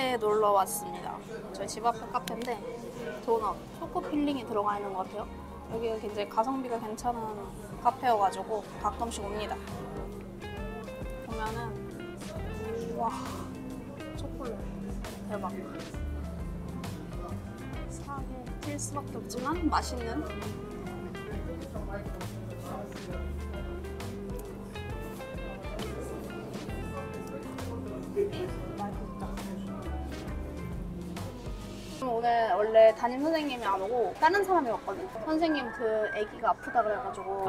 카페에 놀러 왔습니다. 저희 집 앞에 카페인데 도넛, 초코 필링이 들어가 있는 것 같아요. 여기가 굉장히 가성비가 괜찮은 카페여가지고 가끔씩 옵니다. 보면은 와 초콜릿 대박. 사게 튈 수밖에 없지만 맛있는. 오늘 원래 담임 선생님이 안 오고 다른 사람이 왔거든. 선생님 그 아기가 아프다 그래가지고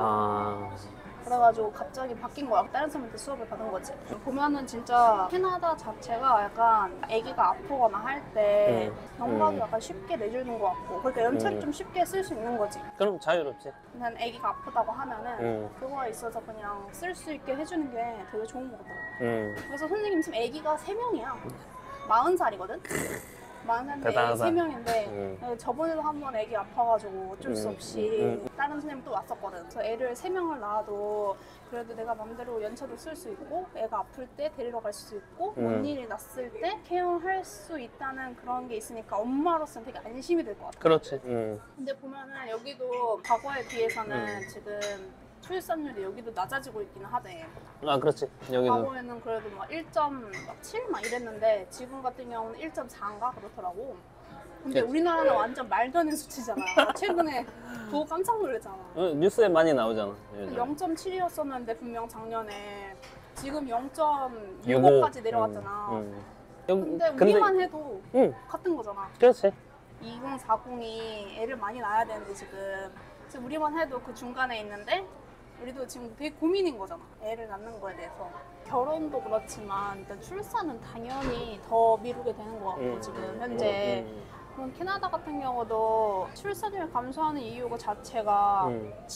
그래가지고 갑자기 바뀐 거야. 다른 사람한테 수업을 받은 거지. 보면은 진짜 캐나다 자체가 약간 아기가 아프거나 할 때 병가도 약간 쉽게 내주는 것 같고, 그러니까 연차를 좀 쉽게 쓸 수 있는 거지. 그럼 자유롭지. 난 아기가 아프다고 하면은 그거에 있어서 그냥 쓸 수 있게 해주는 게 되게 좋은 것 같더라고. 그래서 선생님 지금 아기가 3명이야. 40살이거든? 40살인데 3명인데 저번에도 한번 애기 아파가지고 어쩔 수 없이 다른 선생님 또 왔었거든. 그래서 애를 3명을 낳아도 그래도 내가 맘대로 연차도 쓸 수 있고 애가 아플 때 데리러 갈 수 있고 뭔 일이 났을 때 케어할 수 있다는 그런 게 있으니까 엄마로서는 되게 안심이 될 것 같아. 그렇지. 근데 보면은 여기도 과거에 비해서는 지금 출산율이 여기도 낮아지고 있기는 하대. 아, 그렇지. 여기도. 과거에는 그래도 막 1.7 막 이랬는데 지금 같은 경우는 1.4인가 그렇더라고. 근데 우리나라는 완전 말도 안 되는 수치잖아. 최근에 보고 깜짝 놀랐잖아. 뉴스에 많이 나오잖아. 0.7이었었는데 분명 작년에 지금 0.65까지 내려왔잖아. 근데 우리만 해도 같은 거잖아. 그렇지. 2040이 애를 많이 낳아야 되는데 지금 우리만 해도 그 중간에 있는데 우리도 지금 되게 고민인 거잖아. 애를 낳는 거에 대해서. 결혼도 그렇지만 일단 출산은 당연히 더 미루게 되는 것 같고 지금 현재. 그럼 캐나다 같은 경우도 출산율 감소하는 이유가 자체가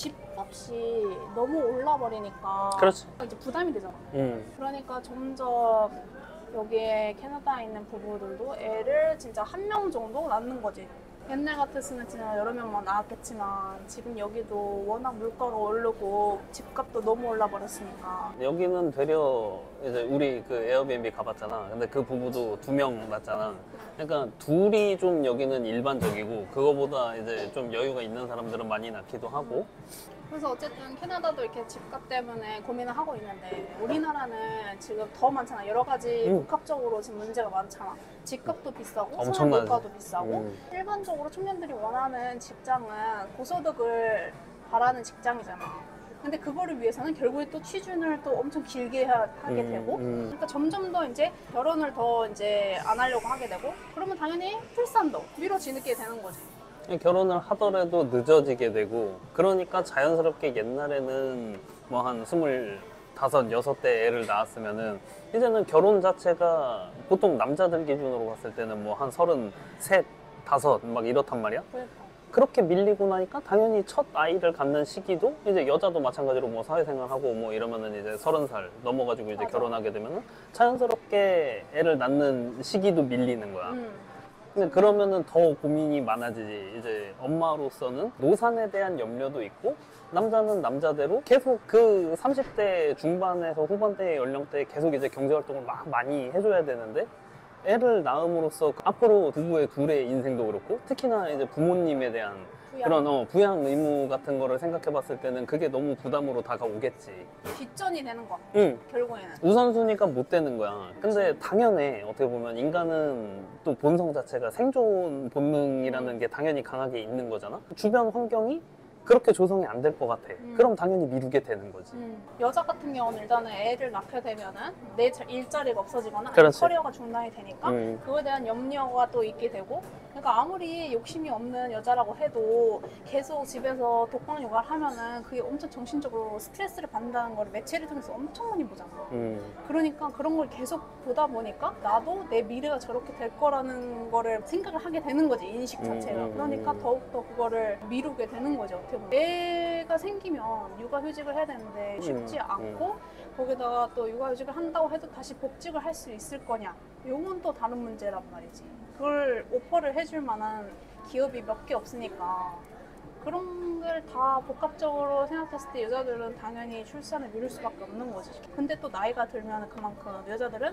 집값이 너무 올라 버리니까 그렇지. 이제 부담이 되잖아. 그러니까 점점 여기에 캐나다에 있는 부부들도 애를 진짜 1명 정도 낳는 거지. 옛날 같았으면 진짜 여러 명만 나왔겠지만 지금 여기도 워낙 물가가 오르고 집값도 너무 올라 버렸으니까. 여기는 되려 이제 우리 그 에어비앤비 가봤잖아. 근데 그 부부도 2명 낳았잖아. 그러니까 둘이 좀 여기는 일반적이고 그거보다 이제 좀 여유가 있는 사람들은 많이 낳기도 하고. 그래서 어쨌든 캐나다도 이렇게 집값 때문에 고민을 하고 있는데 우리나라는 지금 더 많잖아. 여러 가지 복합적으로 지금 문제가 많잖아. 집값도 비싸고 생활 물가도 비싸고 일반적으로 청년들이 원하는 직장은 고소득을 바라는 직장이잖아. 근데 그거를 위해서는 결국에 또 취준을 또 엄청 길게 하게 되고 그러니까 점점 더 이제 결혼을 더 이제 안 하려고 하게 되고 그러면 당연히 출산도 미뤄지게 되는 거지. 결혼을 하더라도 늦어지게 되고 그러니까 자연스럽게 옛날에는 뭐 한 25, 6대 애를 낳았으면은 이제는 결혼 자체가 보통 남자들 기준으로 봤을 때는 뭐 한 33, 5 막 이렇단 말이야. 그러니까. 그렇게 밀리고 나니까 당연히 첫 아이를 갖는 시기도 이제 여자도 마찬가지로 뭐 사회생활하고 뭐 이러면은 이제 30살 넘어가지고 이제 결혼하게 되면은 자연스럽게 애를 낳는 시기도 밀리는 거야. 근데 그러면은 더 고민이 많아지지. 이제 엄마로서는 노산에 대한 염려도 있고 남자는 남자대로 계속 그 30대 중반에서 후반대 연령대에 계속 이제 경제활동을 막 많이 해줘야 되는데 애를 낳음으로써 앞으로 부부의 둘의 인생도 그렇고 특히나 이제 부모님에 대한 그런 부양 의무 같은 거를 생각해 봤을 때는 그게 너무 부담으로 다가오겠지. 뒷전이 되는 거야. 결국에는. 우선순위가 못 되는 거야. 근데 당연해. 어떻게 보면 인간은 또 본성 자체가 생존 본능이라는 게 당연히 강하게 있는 거잖아. 주변 환경이 그렇게 조성이 안 될 것 같아. 그럼 당연히 미루게 되는 거지. 여자 같은 경우는 일단은 애를 낳게 되면은 내 일자리가 없어지거나 커리어가 중단이 되니까 그거에 대한 염려가 또 있게 되고 그러니까 아무리 욕심이 없는 여자라고 해도 계속 집에서 독방 육아를 하면은 그게 엄청 정신적으로 스트레스를 받는다는 걸 매체를 통해서 엄청 많이 보잖아. 그러니까 그런 걸 계속 보다 보니까 나도 내 미래가 저렇게 될 거라는 거를 생각을 하게 되는 거지, 인식 자체가. 그러니까 더욱더 그거를 미루게 되는 거죠. 애가 생기면 육아휴직을 해야 되는데 쉽지 않고 거기다가 또 육아휴직을 한다고 해도 다시 복직을 할 수 있을 거냐, 이건 또 다른 문제란 말이지. 그걸 오퍼를 해줄 만한 기업이 몇 개 없으니까 그런 걸 다 복합적으로 생각했을 때 여자들은 당연히 출산을 미룰 수밖에 없는 거지. 근데 또 나이가 들면 그만큼 여자들은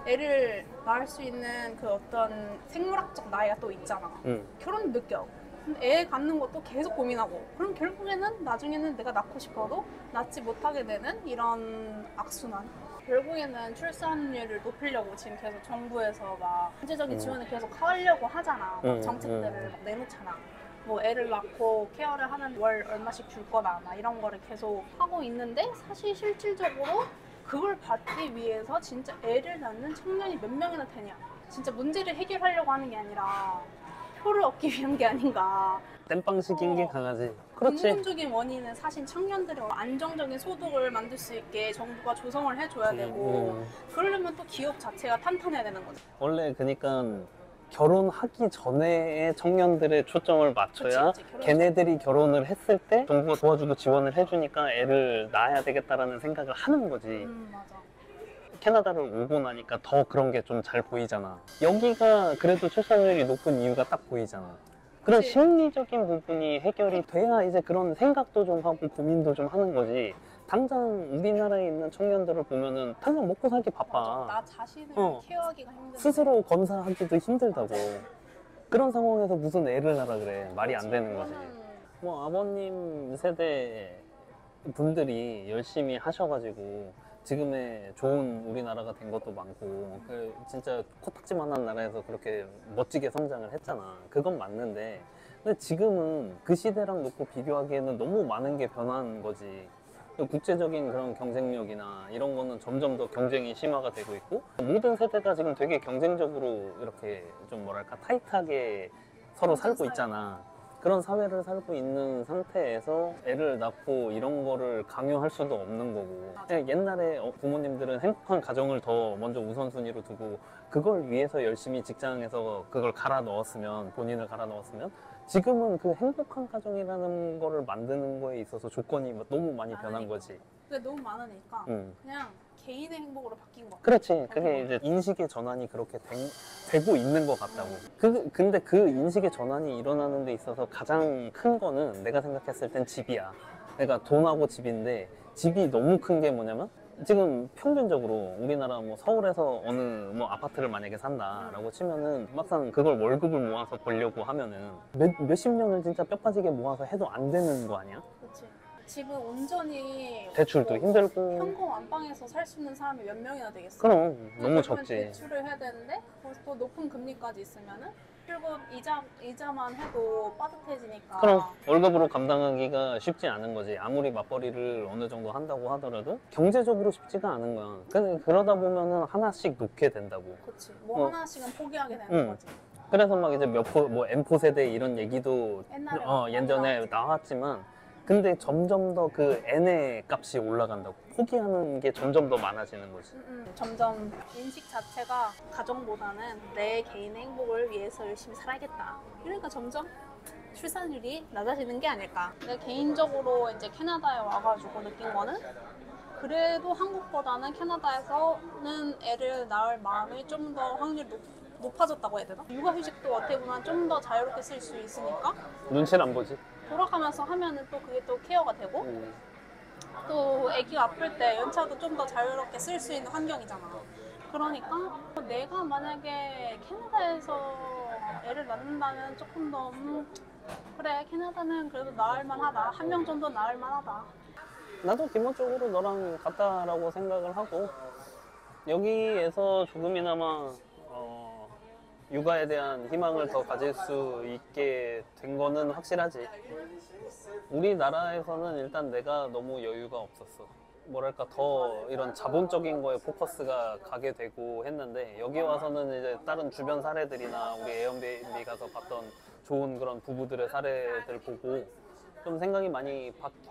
애를 낳을 수 있는 그 어떤 생물학적 나이가 또 있잖아. 결혼 느껴. 근데 애 갖는 것도 계속 고민하고 그럼 결국에는 나중에는 내가 낳고 싶어도 낳지 못하게 되는 이런 악순환. 결국에는 출산율을 높이려고 지금 계속 정부에서 막 경제적인 지원을 계속 하려고 하잖아. 막 정책들을 막 내놓잖아. 뭐 애를 낳고 케어를 하는 월 얼마씩 줄 거다 막 이런 거를 계속 하고 있는데 사실 실질적으로 그걸 받기 위해서 진짜 애를 낳는 청년이 몇 명이나 되냐. 진짜 문제를 해결하려고 하는 게 아니라 표를 얻기 위한 게 아닌가. 땜빵식인 게 강하지. 그렇지. 근본적인 원인은 사실 청년들이 안정적인 소득을 만들 수 있게 정부가 조성을 해줘야 되고 그러려면 또 기업 자체가 탄탄해야 되는 거지. 원래 그러니까 결혼하기 전에 청년들의 초점을 맞춰야 그치, 걔네들이 결혼을 했을 때 정부가 도와주고 지원을 해주니까 애를 낳아야 되겠다라는 생각을 하는 거지. 맞아. 캐나다를 오고 나니까 더 그런 게 좀 잘 보이잖아. 여기가 그래도 출산율이 높은 이유가 딱 보이잖아. 그런 그치. 심리적인 부분이 해결이 돼야 이제 그런 생각도 좀 하고 고민도 좀 하는 거지. 당장 우리나라에 있는 청년들을 보면은 당장 먹고 살기 바빠. 나 자신을 케어하기가 힘든데. 스스로 검사하기도 힘들다고. 그런 상황에서 무슨 애를 낳으라 그래. 말이 안 되는 거지. 뭐 아버님 세대 분들이 열심히 하셔가지고 지금의 좋은 우리나라가 된 것도 많고 그 진짜 코딱지만한 나라에서 그렇게 멋지게 성장을 했잖아. 그건 맞는데 근데 지금은 그 시대랑 놓고 비교하기에는 너무 많은 게 변한 거지. 국제적인 그런 경쟁력이나 이런 거는 점점 더 경쟁이 심화가 되고 있고 모든 세대가 지금 되게 경쟁적으로 이렇게 좀 뭐랄까 타이트하게 서로 살고 있잖아. 그런 사회를 살고 있는 상태에서 애를 낳고 이런 거를 강요할 수도 없는 거고. 그냥 옛날에 부모님들은 행복한 가정을 더 먼저 우선순위로 두고 그걸 위해서 열심히 직장에서 그걸 갈아 넣었으면, 본인을 갈아 넣었으면 지금은 그 행복한 가정이라는 거를 만드는 거에 있어서 조건이 너무 많이 변한 거지. 근데 너무 많으니까 그냥 개인의 행복으로 바뀐 거. 그렇지. 그게 이제 인식의 전환이 그렇게 되고 있는 것 같다고. 근데 그 인식의 전환이 일어나는 데 있어서 가장 큰 거는 내가 생각했을 땐 집이야. 그러니까 돈하고 집인데 집이 너무 큰 게 뭐냐면 지금 평균적으로 우리나라 뭐 서울에서 어느 뭐 아파트를 만약에 산다라고 치면은 막상 그걸 월급을 모아서 벌려고 하면은 몇십 년을 진짜 뼈 빠지게 모아서 해도 안 되는 거 아니야? 그렇지. 집은 온전히 대출도 힘들고 현금 안방에서 살 수 있는 사람이 몇 명이나 되겠어? 그럼 너무 그러면 적지. 대출을 해야 되는데 거기서 또 높은 금리까지 있으면은 결국 이자만 해도 빠듯해지니까. 그럼 월급으로 감당하기가 쉽지 않은 거지. 아무리 맞벌이를 어느 정도 한다고 하더라도 경제적으로 쉽지가 않은 거야. 그러다 보면은 하나씩 놓게 된다고. 그렇지. 뭐 하나씩은 포기하게 되는 거지. 그래서 막 이제 뭐 M4 세대 이런 얘기도 옛날에 예전에 나왔지만 근데 점점 더 그 N의 값이 올라간다고. 포기하는 게 점점 더 많아지는 거지. 점점 인식 자체가 가정보다는 내 개인의 행복을 위해서 열심히 살아야겠다. 그러니까 점점 출산율이 낮아지는 게 아닐까. 내가 개인적으로 이제 캐나다에 와가지고 느낀 거는 그래도 한국보다는 캐나다에서는 애를 낳을 마음이 좀 더 확률이 높아졌다고 해야 되나? 육아휴직도 어떻게 보면 좀 더 자유롭게 쓸 수 있으니까 눈치를 안 보지. 돌아가면서 하면은 또 그게 또 케어가 되고 또 아기가 아플 때 연차도 좀 더 자유롭게 쓸 수 있는 환경이잖아. 그러니까 내가 만약에 캐나다에서 애를 낳는다면 조금 더 그래 캐나다는 그래도 나을 만하다. 한 명 정도 나을 만하다. 나도 기본적으로 너랑 같다라고 생각을 하고 여기에서 조금이나마 육아에 대한 희망을 더 가질 수 있게 된 거는 확실하지. 우리나라에서는 일단 내가 너무 여유가 없었어. 뭐랄까 더 이런 자본적인 거에 포커스가 가게 되고 했는데 여기 와서는 이제 다른 주변 사례들이나 우리 에어비앤비 가서 봤던 좋은 그런 부부들의 사례들 보고 좀 생각이 많이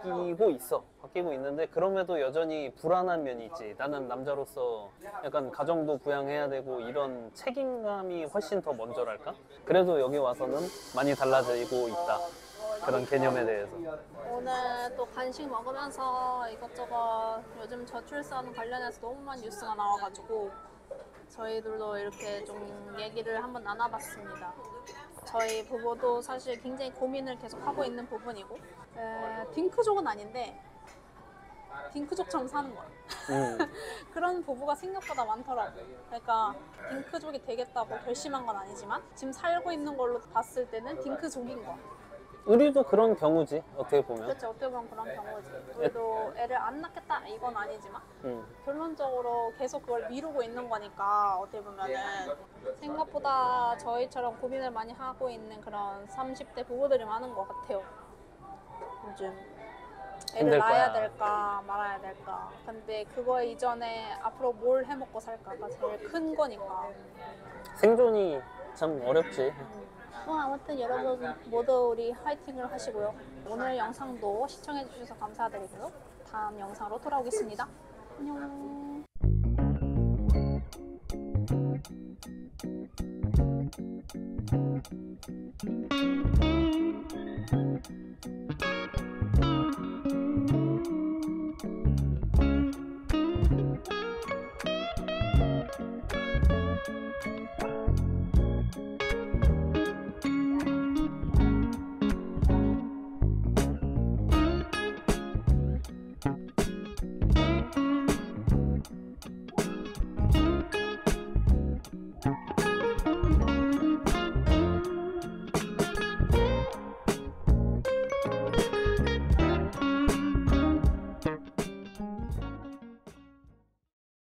바뀌고 있는데 그럼에도 여전히 불안한 면이 있지. 나는 남자로서 약간 가정도 부양해야 되고 이런 책임감이 훨씬 더 먼저랄까? 그래도 여기 와서는 많이 달라지고 있다. 그런 개념에 대해서. 오늘 또 간식 먹으면서 이것저것 요즘 저출산 관련해서 너무 많은 뉴스가 나와가지고 저희들도 이렇게 좀 얘기를 한번 나눠봤습니다. 저희 부부도 사실 굉장히 고민을 계속 하고 있는 부분이고 딩크족은 아닌데 딩크족처럼 사는 거야. 그런 부부가 생각보다 많더라고. 그러니까 딩크족이 되겠다고 결심한 건 아니지만 지금 살고 있는 걸로 봤을 때는 딩크족인 거야. 우리도 그런 경우지, 어떻게 보면. 그렇지, 어떻게 보면 그런 경우지. 우리도 애를 안 낳겠다 이건 아니지만 결론적으로 계속 그걸 미루고 있는 거니까 어떻게 보면은 생각보다 저희처럼 고민을 많이 하고 있는 그런 30대 부부들이 많은 것 같아요. 요즘 애를 힘들 낳아야 거야. 될까 말아야 될까. 근데 그거 이전에 앞으로 뭘 해먹고 살까가 제일 큰 거니까. 생존이 참 어렵지. 아무튼 여러분 모두 우리 화이팅을 하시고요. 오늘 영상도 시청해주셔서 감사드리고요. 다음 영상으로 돌아오겠습니다. 안녕.